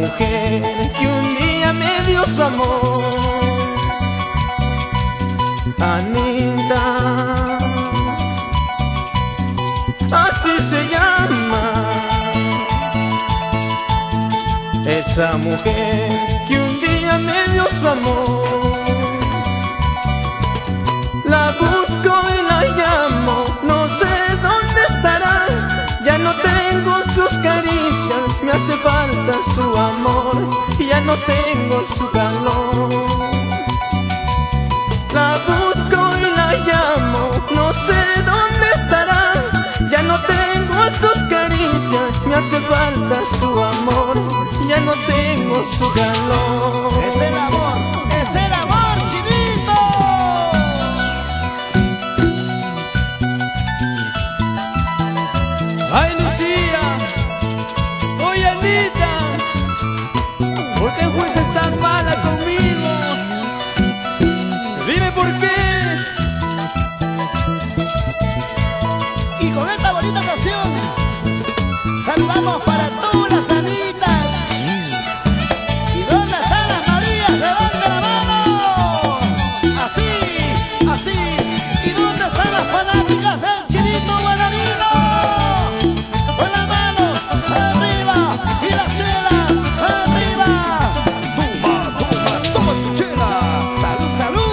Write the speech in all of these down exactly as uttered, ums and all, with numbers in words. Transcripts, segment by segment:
mujer que un día me dio su amor. Anita, así se llama esa mujer que un día me dio su amor. La busco y la llamo, no sé dónde estará. Ya no tengo sus caricias, me hace falta su amor. Ya no tengo su calor. La busco y la llamo, no sé dónde estará. Ya no tengo sus caricias, me hace falta su amor. Ya no tengo su calor. Es el amor, es el amor, Chinito. Ay, Lucía, oye, Anita, ¿por qué fuiste tan mala conmigo? Dime por qué. Y con esta bonita canción saludamos para todas las Anitas. ¿Y dónde están las Marías? ¡Levanta la mano! Así, así. ¿Y dónde están las fanáticas del Chinito Buenavino? Con las manos arriba y las chelas arriba. Toma, toma, toma tu chela. Salud,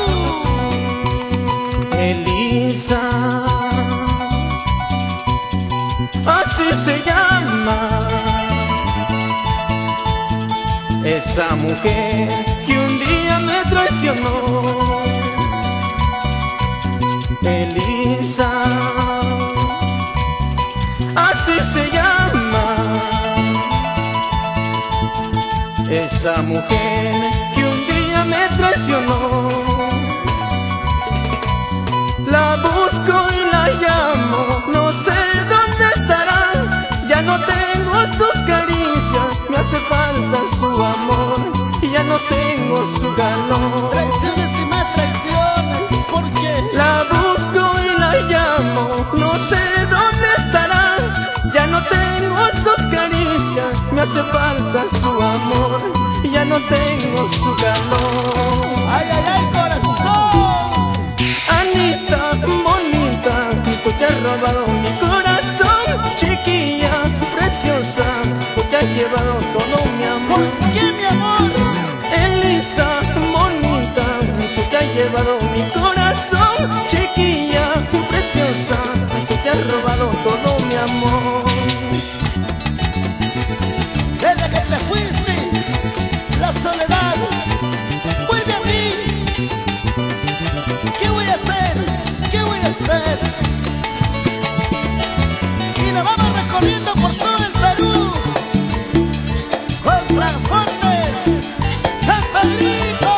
salud. Elisa, así se llama esa mujer que un día me traicionó. Elisa, así se llama esa mujer que un día me traicionó. La busco y la llamo, no sé dónde estará. Ya no tengo sus caricias, me hace falta su amor. Ya no tengo su calor. Traiciones y más traiciones, ¿por qué? La busco y la llamo, no sé dónde estará. Ya no tengo sus caricias, me hace falta su amor. Ya no tengo su calor. ¡Ay, ay, ay, corazón! Anita, bonita, tú te has robado mi corazón. Chiquilla, preciosa, tú te has llevado todo mi amor. ¿Por qué, mi amor? Elisa, bonita, tú te has llevado mi corazón. Chiquilla, preciosa, tú te has robado todo mi amor. Desde que te fuiste, la soledad vuelve a mí. ¿Qué voy a hacer? ¿Qué voy a hacer? Y nos vamos recorriendo por todo el Perú con Transportes San Pedrito.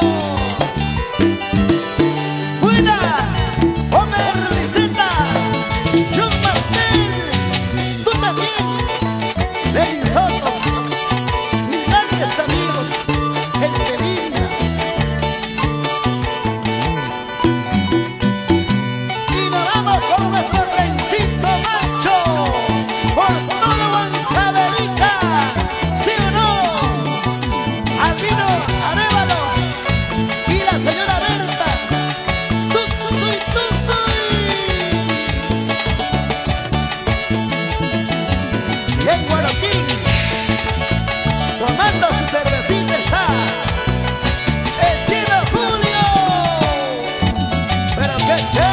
Buena, Homer Riseta, John Martel, tú también, Lenny Soto, mis grandes amigos, gente linda. Y nos vamos con nuestro trencito macho por todo Huancavelica, ¿sí o no? Albino Arévalo y la señora Berta, tú soy, tú soy. Y en Guaroquín, tomando su cervecita está el Chino Julio. Pero qué chévere.